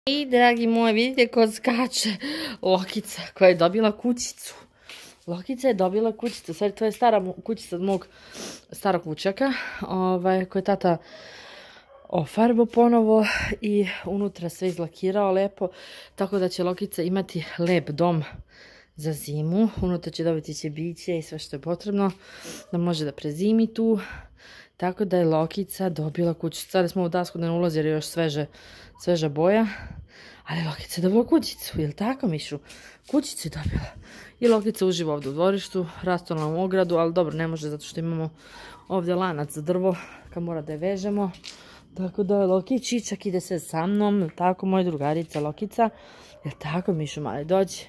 I, dragi moji, vidite ko skače. Lokica koja je dobila kućicu. Lokica je dobila kućicu. Sve, to je stara kućica od mog starog vučaka, koji je tata ofarbao ponovo i unutra sve izlakirao lepo. Tako da će Lokica imati lep dom za zimu. Unutra će dobiti ćebiće i sve što je potrebno da može da prezimi tu. Tako da je Lokica dobila kućicu. Sada smo u dasku da ne ulazi jer je još sveža boja. Ali Lokica je dobila kućicu, jel tako, Mišu? Kućicu je dobila. I Lokica uživa ovdje u dvorištu, rastonula u ogradu, ali dobro, ne može zato što imamo ovdje lanac za drvo kad mora da je vežemo. Tako da Lokičićak ide sve sa mnom, jel tako, moja drugarica Lokica. Jel tako, Mišu, mali, dođi.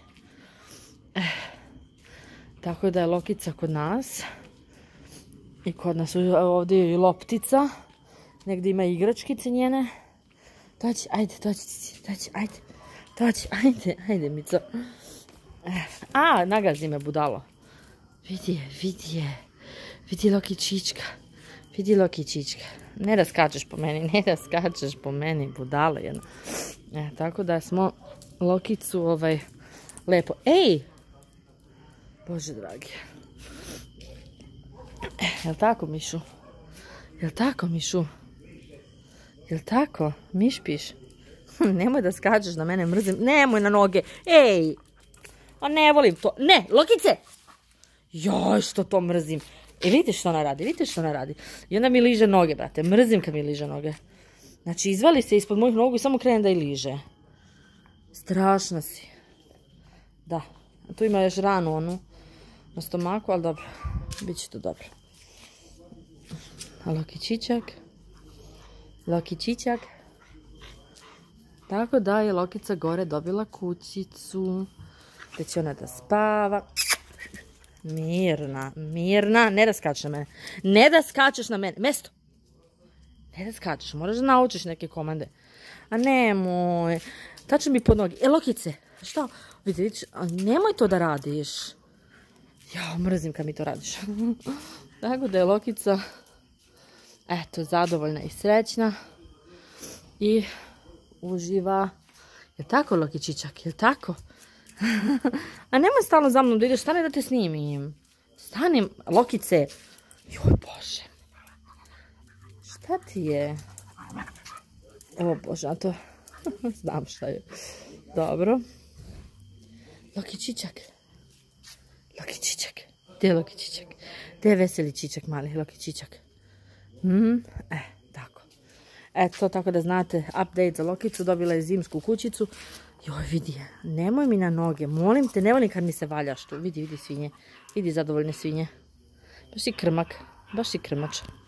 Tako da je Lokica kod nas. I kod nas ovdje je i loptica. Negdje ima igračkice njene. Dođi, ajde, ajde, Mico. A, nagazi me budalo. Vidi Lokičićka. Ne da skačeš po meni, budalo jedno. Tako da smo Lokicu lepo. Ej! Bože dragi. Jel tako, Mišu? Jel tako? Mišpiš? Nemoj da skačeš na mene, mrzim. Nemoj na noge. Ej! A ne volim to. Ne, Lokice! Joj, što to mrzim. Vidite što ona radi. I onda mi liže noge, brate. Mrzim kad mi liže noge. Znači, izvali se ispod mojih nogu i samo krene da i liže. Strašna si. Da. Tu ima još ranu onu na stomaku, ali dobro. Biće to dobro. A Lokičićak. Tako da je Lokica gore dobila kućicu. Gdje će ona da spava. Mirna. Ne da skačeš na mene. Mesto. Ne da skačeš. Moraš da naučiš neke komande. A nemoj. Tačno mi pod nogi. Lokice. Šta? Vidiš, nemoj to da radiš. Ja, mrzim kad mi to radiš. Tako da je Lokica zadovoljna i srećna. I uživa. Jel tako, Lokičićak? Jel tako? A nemoj stalno za mnom da ideš. Stani da te snimim. Stani, Lokice. Joj, Bože. Šta ti je? O, Bože, a to... Znam šta je. Dobro. Lokičićak. Gdje je Lokičićak? Gdje je veseli čičak, mali Lokičićak? Tako. Eto, tako da znate, update za Lokicu, dobila je zimsku kućicu. Joj, vidi je, nemoj mi na noge, molim te, ne volim kad mi se valjaš tu. Vidi svinje, vidi zadovoljne svinje. Baš i krmač.